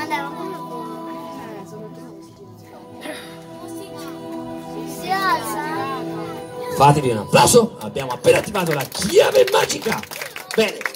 Si alza. Fatevi un applauso, abbiamo appena attivato la chiave magica. Bene.